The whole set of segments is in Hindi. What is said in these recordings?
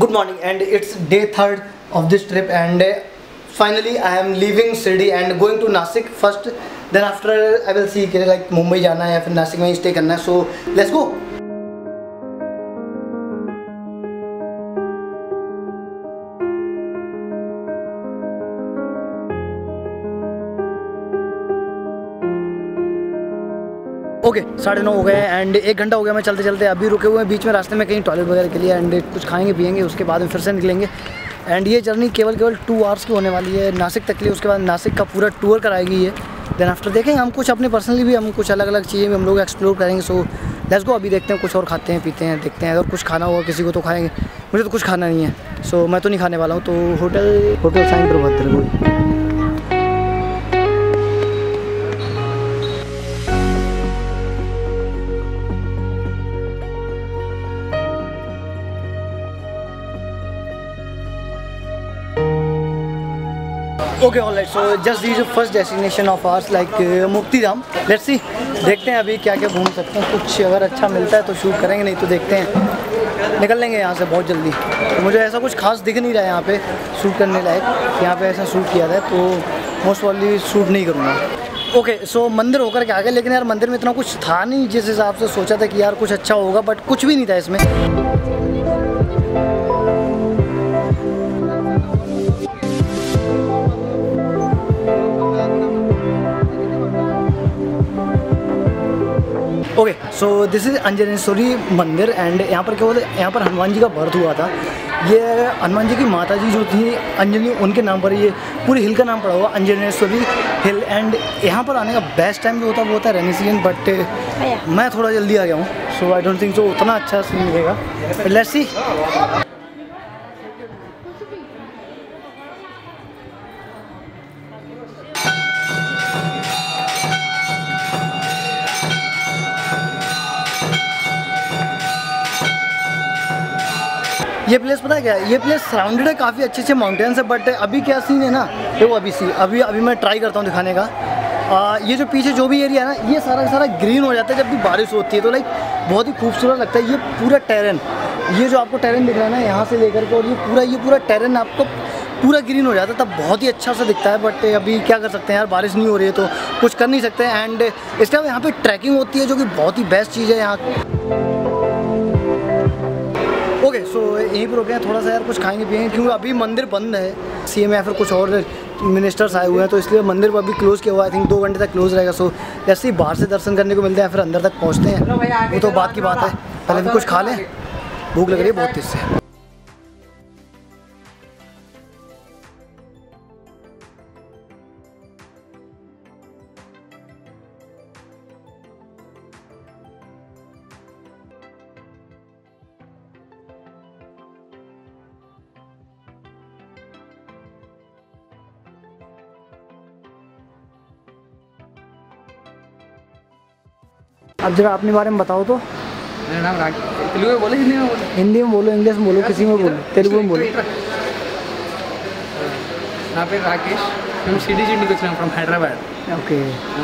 Good morning, and it's day 3rd of this trip, and finally I am leaving Shirdi and going to Nasik first. Then after I will see कि like मुंबई जाना है या फिर नासिक में स्टे करना है. So let's go. ओके 9:30 हो गए एंड 1 घंटा हो गया मैं चलते चलते. अभी रुके हुए हैं बीच में रास्ते में कहीं टॉयलेट वगैरह के लिए एंड कुछ खाएंगे पिएंगे, उसके बाद में फिर से निकलेंगे. एंड ये जर्नी केवल 2 आवर्स की होने वाली है नासिक तक के लिए. उसके बाद नासिक का पूरा टूर कराएगी ये. देन आफ्टर देखेंगे हम कुछ अपने पर्सनली भी हम कुछ अलग अलग चीज़ें भी हम लोग एक्सप्लोर करेंगे. So let's go. अभी देखते हैं कुछ और खाते हैं पीते हैं, देखते हैं अगर कुछ खाना होगा किसी को तो खाएंगे. मुझे तो कुछ खाना नहीं है, सो मैं तो नहीं खाने वाला हूँ. तो होटल साइन प्रभद्र okay alright. So just this first destination of ours like Muktidham. Let's see, देखते हैं अभी क्या क्या घूम सकते हैं. कुछ अगर अच्छा मिलता है तो शूट करेंगे, नहीं तो देखते हैं निकल लेंगे यहाँ से बहुत जल्दी. तो मुझे ऐसा कुछ खास दिख नहीं रहा है यहाँ पे शूट करने लायक. यहाँ पे ऐसा शूट किया था तो मोस्ट प्रॉब्ली शूट नहीं करूँगा. ओके सो मंदिर होकर के आ गए, लेकिन यार मंदिर में इतना कुछ था नहीं जिस हिसाब से सोचा था कि यार कुछ अच्छा होगा, बट कुछ भी नहीं था इसमें. Okay so this is Anjaneshwari मंदिर एंड यहाँ पर क्या होता है, यहाँ पर हनुमान जी का बर्थ हुआ था. ये हनुमान जी की माता जी जो थी अंजनी, उनके नाम पर ये पूरी हिल का नाम पड़ा हुआ अंजनेश्वरी हिल. एंड यहाँ पर आने का बेस्ट टाइम जो होता है वो होता है रेनी सीजन, बट मैं थोड़ा जल्दी आ गया हूँ. सो आई डोंट थिंक सो उतना अच्छा सीन मिलेगा. Let's see. ये प्लेस पता है क्या है, ये प्लेस सराउंडेड है काफ़ी अच्छे माउंटेन्स है. बट अभी क्या सीन है ना, देखो अभी मैं ट्राई करता हूँ दिखाने का. ये जो पीछे जो भी एरिया है ना, ये सारा का सारा ग्रीन हो जाता है जब भी बारिश होती है, तो लाइक बहुत ही खूबसूरत लगता है. ये पूरा टेरेन, ये जो आपको टेरेन दिख रहा है ना यहाँ से लेकर के, और ये पूरा टेरेन आपको पूरा ग्रीन हो जाता है, तब बहुत ही अच्छा सा दिखता है. बट अभी क्या कर सकते हैं यार, बारिश नहीं हो रही है तो कुछ कर नहीं सकते. एंड इसके अलावा यहाँ पर ट्रैकिंग होती है जो कि बहुत ही बेस्ट चीज़ है यहाँ. ओके सो यहीं पर रुके हैं थोड़ा सा यार, कुछ खाएंगे पिएंगे क्योंकि अभी मंदिर बंद है. सीएम या फिर कुछ और मिनिस्टर्स आए हुए हैं तो इसलिए मंदिर को अभी क्लोज़ किया हुआ है. आई थिंक 2 घंटे तक क्लोज़ रहेगा. सो जैसे ही बाहर से दर्शन करने को मिलते हैं फिर अंदर तक पहुंचते हैं, वो तो बात की बात है. पहले भी कुछ खा लें, भूख लग रही है बहुत तेज से. अब जरा अपने बारे में बताओ तो. मेरा नाम तेलुगु में बोलो, हिंदी में बोलो? हिंदी में बोलो, इंग्लिश में बोलो, किसी में बोलो, तेलुगु में बोलो. నా పేరు రాకేష్. మేము సిటీ నుంచి వచ్చినాం ఫ్రమ్ హైదరాబాద్. ఓకే.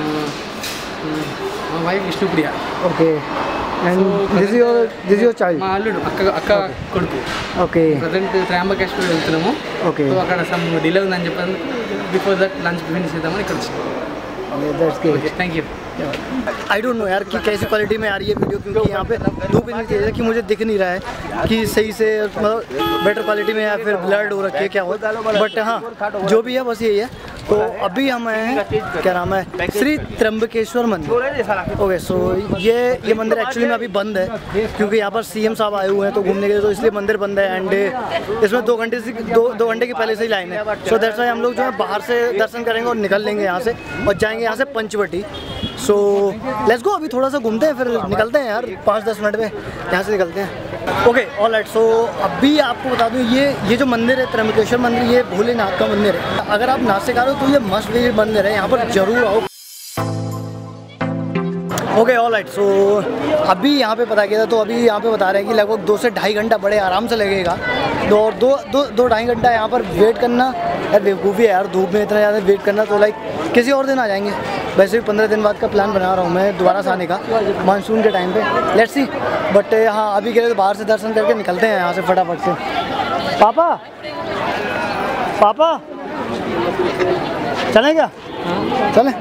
మా wife Vishnupriya. Okay. And this is your child. మా అల్లుడు అక్క కొడుకు. ఓకే. ప్రజెంట్ త్రయంబకేశ్వర్ వెళ్తున్నాము. ఓకే. సో అక్కడ సమ్ డిలే ఉందని చెప్పాను. బిఫోర్ దట్ లంచ్ ఫినిష్ చేద్దామని ఇక్కడ వచ్చాము. Thank you. I don't know यार कि कैसी क्वालिटी में आ रही है वीडियो, क्योंकि यहाँ पे धूप इतनी तेज है कि मुझे दिख नहीं रहा है कि सही से मतलब बेटर क्वालिटी में या फिर ब्लर्ड हो रखी है क्या हो. बट हाँ जो भी है बस यही है. तो अभी हम हैं, क्या नाम है, श्री त्र्यंबकेश्वर मंदिर. ओके सो ये मंदिर एक्चुअली में अभी बंद है क्योंकि यहाँ पर सीएम साहब आए हुए हैं तो घूमने के लिए, तो इसलिए मंदिर बंद है. एंड इसमें 2 घंटे की पहले से ही लाइन है. सो दैट्स वाई हम लोग जो है बाहर से दर्शन करेंगे और निकल लेंगे यहाँ से और जाएंगे यहाँ से पंचवटी. सो लेट्स गो. अभी थोड़ा सा घूमते हैं फिर निकलते हैं यार, 5-10 मिनट में यहाँ से निकलते हैं. Okay alright. सो अभी आपको बता दूँ ये जो मंदिर है त्र्यंबकेश्वर मंदिर, ये भोलेनाथ का मंदिर है. अगर आप नासिक आ रहे हो तो ये मस्ट विजिट मंदिर है, यहाँ पर जरूर आओ. Okay alright. सो अभी यहाँ पे पता किया था तो अभी यहाँ पे बता रहे हैं कि लगभग 2 से 2.5 घंटा बड़े आराम से लगेगा. 2-2.5 घंटा यहाँ पर वेट करना यार बेवकूफ़ी है यार, धूप में इतना ज़्यादा वेट करना. तो लाइक किसी और दिन आ जाएंगे. वैसे भी 15 दिन बाद का प्लान बना रहा हूँ मैं दोबारा से आने का मानसून के टाइम पे. Let's see. बट हाँ अभी के लिए तो बाहर से दर्शन करके निकलते हैं यहाँ से फटाफट से. पापा पापा चलें क्या? चलें।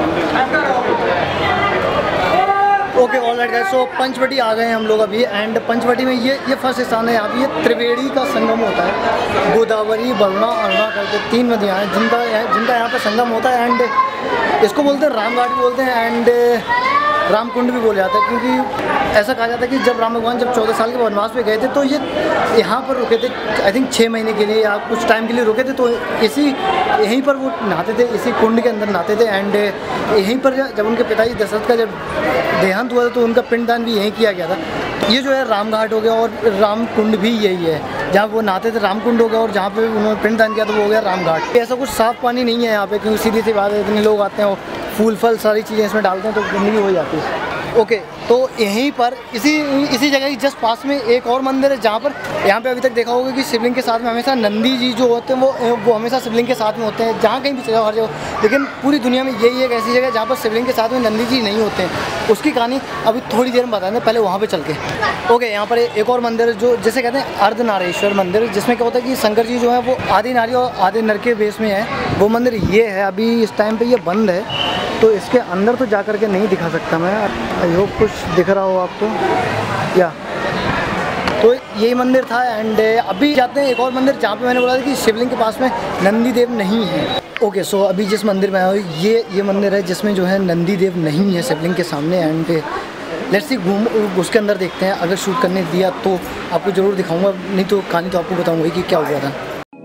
Okay all right guys, so Panchavati आ गए हैं हम लोग अभी। एंड पंचवटी में ये फर्स्ट स्थान है यहाँ पे। ये त्रिवेणी का संगम होता है। गोदावरी, वरुणा, अरुणा करके 3 नदियाँ हैं जिनका यहाँ पे संगम होता है। एंड इसको बोलते हैं रामघाट भी बोलते हैं एंड रामकुंड भी बोला जाता है, क्योंकि ऐसा कहा जाता है कि जब राम भगवान जब 14 साल के वनवास पे गए थे तो ये यहाँ पर रुके थे। आई थिंक 6 महीने के लिए या कुछ टाइम के लिए रुके थे। तो यहीं पर वो नहाते थे, इसी कुंड के अंदर नहाते थे। एंड यहीं पर जब उनके पिताजी दशरथ का जब देहांत हुआ था तो उनका पिंडदान भी यहीं किया गया था। ये जो है रामघाट हो गया और रामकुंड भी यही है जहाँ वो नहाते थे। रामकुंड हो गया और जहाँ पे उन्होंने पिंडदान किया तो वो हो गया रामघाट। ऐसा कुछ साफ़ पानी नहीं है यहाँ पे, क्योंकि सीधी सी बात है इतने लोग आते हैं और फूल फल सारी चीज़ें इसमें डालते हैं तो गंदगी हो जाती है। ओके तो यहीं पर इसी जगह ही जस्ट पास में एक और मंदिर है जहाँ पर यहाँ पे अभी तक देखा होगा कि शिवलिंग के साथ में हमेशा नंदी जी जो होते हैं वो हमेशा शिवलिंग के साथ में होते हैं। जहाँ कहीं भी चले जाओ हर जगह, लेकिन पूरी दुनिया में यही एक ऐसी जगह है जहाँ पर शिवलिंग के साथ में नंदी जी नहीं होते हैं। उसकी कहानी अभी थोड़ी देर में बताएंगे, पहले वहाँ पर चल के। ओके यहाँ पर एक और मंदिर है जो जिसे कहते हैं अर्धनारेश्वर मंदिर, जिसमें क्या होता है कि शंकर जी जो है वो आदि नारी और आदि नर के बेस में है। वो मंदिर ये है, अभी इस टाइम पर ये बंद है तो इसके अंदर तो जा कर के नहीं दिखा सकता मैं। आई होप कुछ दिख रहा हो आपको या। तो यही मंदिर था। एंड अभी जाते हैं एक और मंदिर जहाँ पे मैंने बोला था कि शिवलिंग के पास में नंदी देव नहीं है। ओके सो अभी जिस मंदिर में आया हूँ ये मंदिर है जिसमें जो है नंदी देव नहीं है शिवलिंग के सामने। एंड लेट्स सी घूम उसके अंदर देखते हैं। अगर शूट करने दिया तो आपको ज़रूर दिखाऊँगा, नहीं तो कहानी तो आपको बताऊँगा कि क्या हुआ था।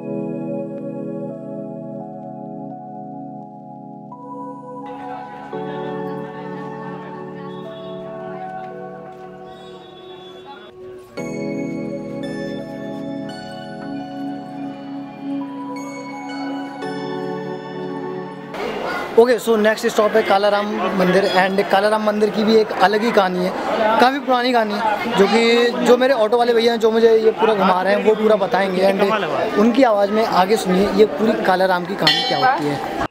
ओके सो नेक्स्ट स्टॉप है कालाराम मंदिर। एंड कालाराम मंदिर की भी एक अलग ही कहानी है, काफ़ी पुरानी कहानी है, जो मेरे ऑटो वाले भैया हैं जो मुझे ये पूरा घुमा रहे हैं वो पूरा बताएंगे। एंड उनकी आवाज़ में आगे सुनिए ये पूरी कालाराम की कहानी क्या होती है।